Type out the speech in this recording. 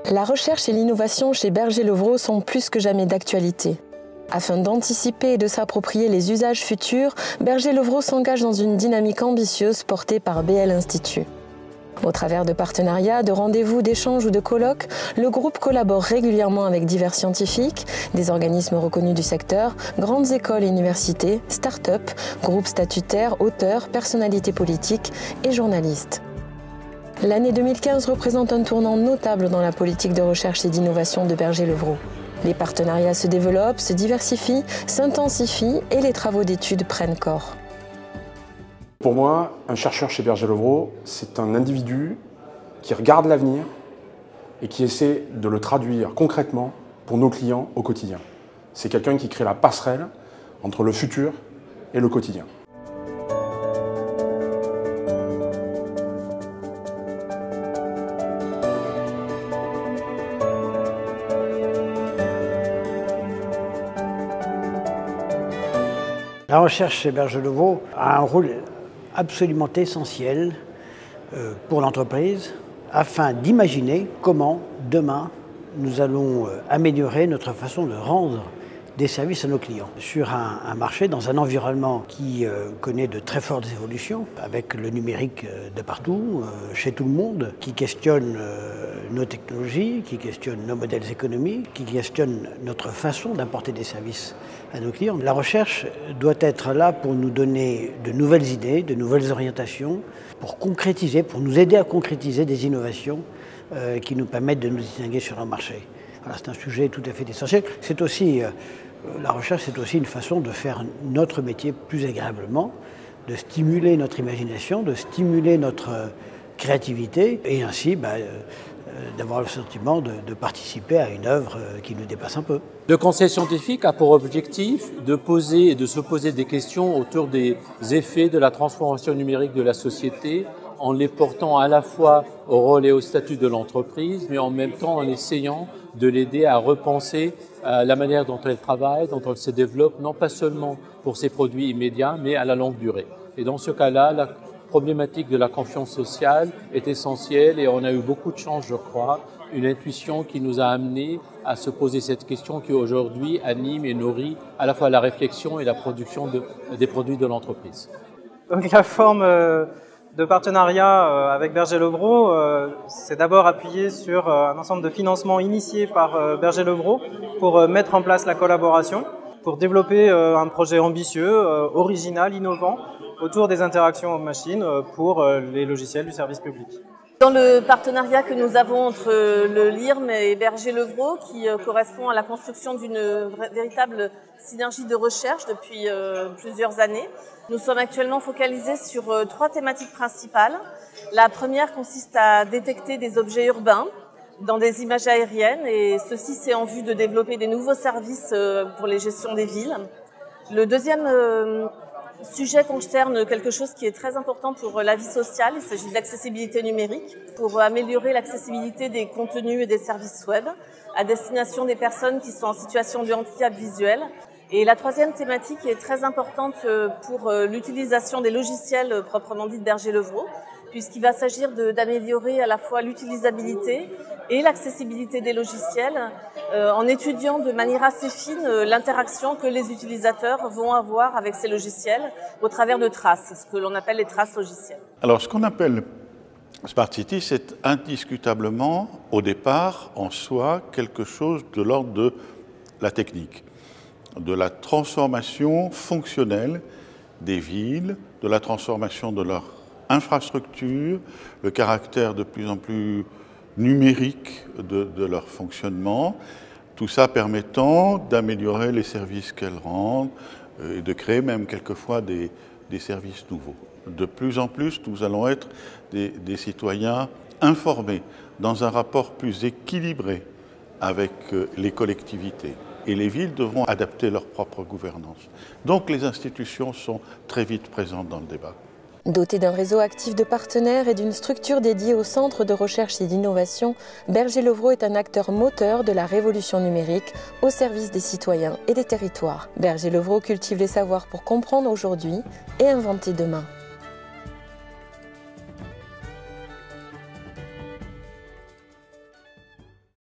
La recherche et l'innovation chez Berger-Levrault sont plus que jamais d'actualité. Afin d'anticiper et de s'approprier les usages futurs, Berger-Levrault s'engage dans une dynamique ambitieuse portée par BL Institut. Au travers de partenariats, de rendez-vous, d'échanges ou de colloques, le groupe collabore régulièrement avec divers scientifiques, des organismes reconnus du secteur, grandes écoles et universités, start-up, groupes statutaires, auteurs, personnalités politiques et journalistes. L'année 2015 représente un tournant notable dans la politique de recherche et d'innovation de Berger-Levrault. Les partenariats se développent, se diversifient, s'intensifient et les travaux d'études prennent corps. Pour moi, un chercheur chez Berger-Levrault, c'est un individu qui regarde l'avenir et qui essaie de le traduire concrètement pour nos clients au quotidien. C'est quelqu'un qui crée la passerelle entre le futur et le quotidien. La recherche chez Berger-Levrault a un rôle absolument essentiel pour l'entreprise afin d'imaginer comment, demain, nous allons améliorer notre façon de rendre des services à nos clients. Sur un marché, dans un environnement qui connaît de très fortes évolutions, avec le numérique de partout, chez tout le monde, qui questionne nos technologies, qui questionne nos modèles économiques, qui questionne notre façon d'apporter des services à nos clients. La recherche doit être là pour nous donner de nouvelles idées, de nouvelles orientations, pour concrétiser, pour nous aider à concrétiser des innovations qui nous permettent de nous distinguer sur le marché. Voilà, c'est un sujet tout à fait essentiel. C'est aussi, la recherche, c'est aussi une façon de faire notre métier plus agréablement, de stimuler notre imagination, de stimuler notre créativité et ainsi d'avoir le sentiment de participer à une œuvre qui nous dépasse un peu. Le conseil scientifique a pour objectif de poser et de se poser des questions autour des effets de la transformation numérique de la société en les portant à la fois au rôle et au statut de l'entreprise, mais en même temps en essayant de l'aider à repenser la manière dont elle travaille, dont elle se développe, non pas seulement pour ses produits immédiats, mais à la longue durée. Et dans ce cas-là, la problématique de la confiance sociale est essentielle et on a eu beaucoup de chance, je crois, une intuition qui nous a amené à se poser cette question qui aujourd'hui anime et nourrit à la fois la réflexion et la production des produits de l'entreprise. Donc la forme de partenariat avec Berger-Levrault, c'est d'abord appuyé sur un ensemble de financements initiés par Berger-Levrault pour mettre en place la collaboration, pour développer un projet ambitieux, original, innovant, autour des interactions machines pour les logiciels du service public. Dans le partenariat que nous avons entre le LIRM et Berger-Levrault, qui correspond à la construction d'une véritable synergie de recherche depuis plusieurs années, nous sommes actuellement focalisés sur 3 thématiques principales. La première consiste à détecter des objets urbains dans des images aériennes, et ceci c'est en vue de développer des nouveaux services pour les gestions des villes. Le deuxième sujet concerne quelque chose qui est très important pour la vie sociale. Il s'agit de l'accessibilité numérique pour améliorer l'accessibilité des contenus et des services web à destination des personnes qui sont en situation de handicap visuel. Et la troisième thématique est très importante pour l'utilisation des logiciels proprement dit de Berger-Levrault, puisqu'il va s'agir d'améliorer à la fois l'utilisabilité et l'accessibilité des logiciels en étudiant de manière assez fine l'interaction que les utilisateurs vont avoir avec ces logiciels au travers de traces, ce que l'on appelle les traces logicielles. Alors, ce qu'on appelle Smart City, c'est indiscutablement, au départ, en soi, quelque chose de l'ordre de la technique, de la transformation fonctionnelle des villes, de la transformation de leur infrastructure, le caractère de plus en plus numérique de leur fonctionnement, tout ça permettant d'améliorer les services qu'elles rendent et de créer même quelquefois des services nouveaux. De plus en plus, nous allons être des citoyens informés, dans un rapport plus équilibré avec les collectivités. Et les villes devront adapter leur propre gouvernance. Donc les institutions sont très vite présentes dans le débat. Doté d'un réseau actif de partenaires et d'une structure dédiée au centre de recherche et d'innovation, Berger-Levrault est un acteur moteur de la révolution numérique au service des citoyens et des territoires. Berger-Levrault cultive les savoirs pour comprendre aujourd'hui et inventer demain.